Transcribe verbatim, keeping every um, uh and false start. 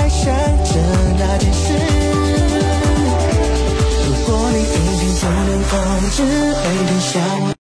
想着那件事。如果你一定就能防止每天想我。